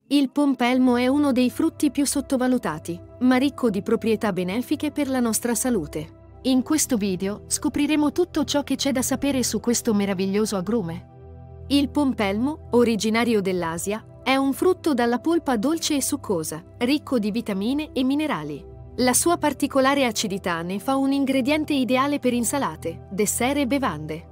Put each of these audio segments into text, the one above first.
Il pompelmo è uno dei frutti più sottovalutati, ma ricco di proprietà benefiche per la nostra salute. In questo video scopriremo tutto ciò che c'è da sapere su questo meraviglioso agrume. Il pompelmo, originario dell'Asia, è un frutto dalla polpa dolce e succosa, ricco di vitamine e minerali. La sua particolare acidità ne fa un ingrediente ideale per insalate, dessert e bevande.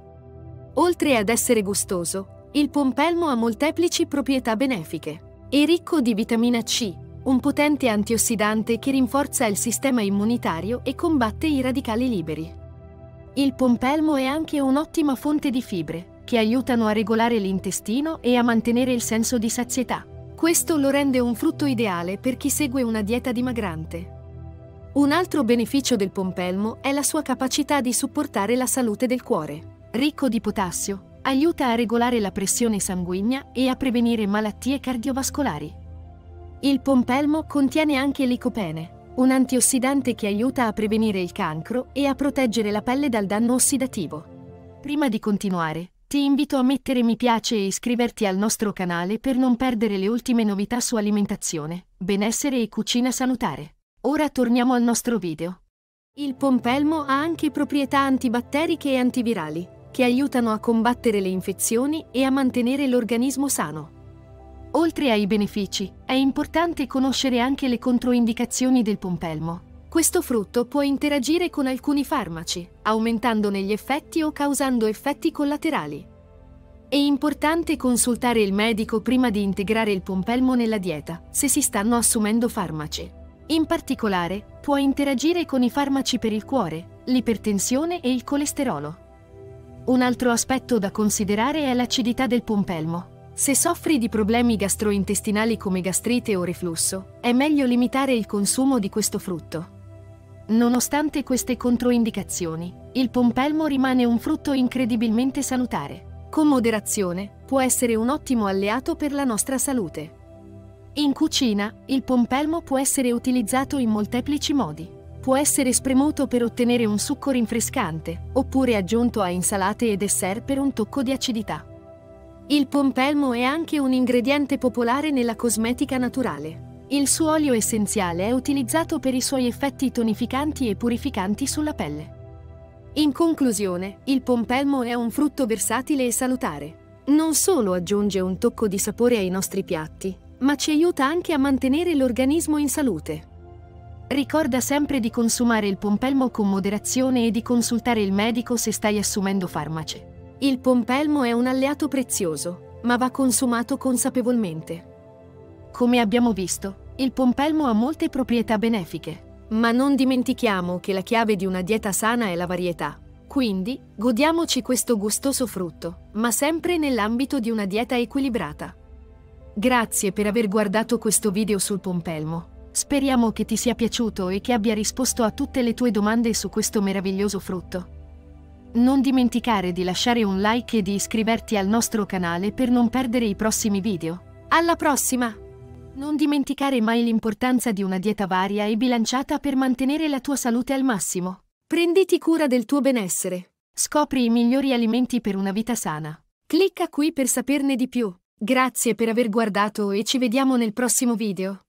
Oltre ad essere gustoso, il pompelmo ha molteplici proprietà benefiche. È ricco di vitamina C, un potente antiossidante che rinforza il sistema immunitario e combatte i radicali liberi. Il pompelmo è anche un'ottima fonte di fibre, che aiutano a regolare l'intestino e a mantenere il senso di sazietà. Questo lo rende un frutto ideale per chi segue una dieta dimagrante. Un altro beneficio del pompelmo è la sua capacità di supportare la salute del cuore. Ricco di potassio, aiuta a regolare la pressione sanguigna e a prevenire malattie cardiovascolari. Il pompelmo contiene anche licopene, un antiossidante che aiuta a prevenire il cancro e a proteggere la pelle dal danno ossidativo. Prima di continuare, ti invito a mettere mi piace e iscriverti al nostro canale per non perdere le ultime novità su alimentazione, benessere e cucina salutare. Ora torniamo al nostro video. Il pompelmo ha anche proprietà antibatteriche e antivirali, che aiutano a combattere le infezioni e a mantenere l'organismo sano. Oltre ai benefici, è importante conoscere anche le controindicazioni del pompelmo. Questo frutto può interagire con alcuni farmaci, aumentandone gli effetti o causando effetti collaterali. È importante consultare il medico prima di integrare il pompelmo nella dieta, se si stanno assumendo farmaci. In particolare, può interagire con i farmaci per il cuore, l'ipertensione e il colesterolo. Un altro aspetto da considerare è l'acidità del pompelmo. Se soffri di problemi gastrointestinali come gastrite o reflusso, è meglio limitare il consumo di questo frutto. Nonostante queste controindicazioni, il pompelmo rimane un frutto incredibilmente salutare. Con moderazione, può essere un ottimo alleato per la nostra salute. In cucina, il pompelmo può essere utilizzato in molteplici modi. Può essere spremuto per ottenere un succo rinfrescante, oppure aggiunto a insalate e dessert per un tocco di acidità. Il pompelmo è anche un ingrediente popolare nella cosmetica naturale. Il suo olio essenziale è utilizzato per i suoi effetti tonificanti e purificanti sulla pelle. In conclusione, il pompelmo è un frutto versatile e salutare. Non solo aggiunge un tocco di sapore ai nostri piatti, ma ci aiuta anche a mantenere l'organismo in salute. Ricorda sempre di consumare il pompelmo con moderazione e di consultare il medico se stai assumendo farmaci. Il pompelmo è un alleato prezioso, ma va consumato consapevolmente. Come abbiamo visto, il pompelmo ha molte proprietà benefiche. Ma non dimentichiamo che la chiave di una dieta sana è la varietà. Quindi, godiamoci questo gustoso frutto, ma sempre nell'ambito di una dieta equilibrata. Grazie per aver guardato questo video sul pompelmo. Speriamo che ti sia piaciuto e che abbia risposto a tutte le tue domande su questo meraviglioso frutto. Non dimenticare di lasciare un like e di iscriverti al nostro canale per non perdere i prossimi video. Alla prossima! Non dimenticare mai l'importanza di una dieta varia e bilanciata per mantenere la tua salute al massimo. Prenditi cura del tuo benessere. Scopri i migliori alimenti per una vita sana. Clicca qui per saperne di più. Grazie per aver guardato e ci vediamo nel prossimo video.